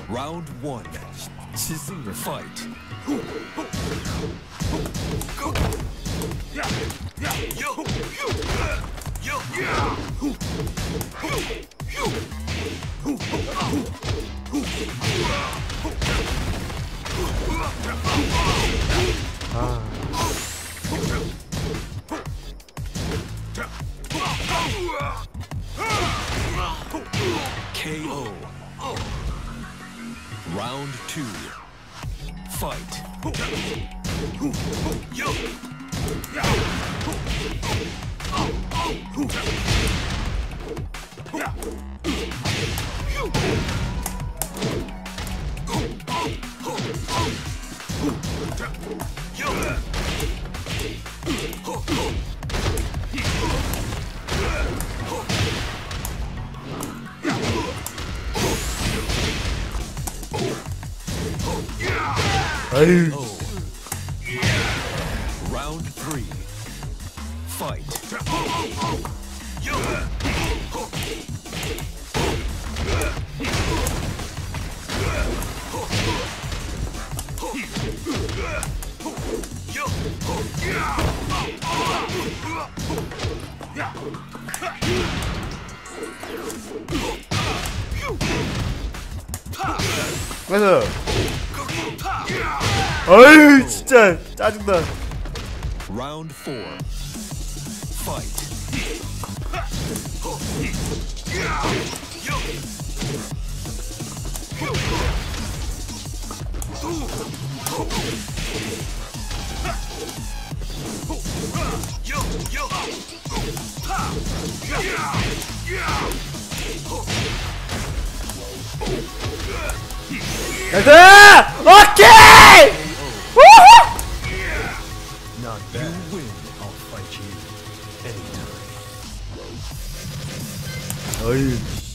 Round one. Fight. KO. Round two. Fight. 아유. Round three. Fight. 그래서 아유 진짜 짜증나. Round four. Fight. 나이스! 오케이! Not bad. You win. I'll fight you anytime. 어이.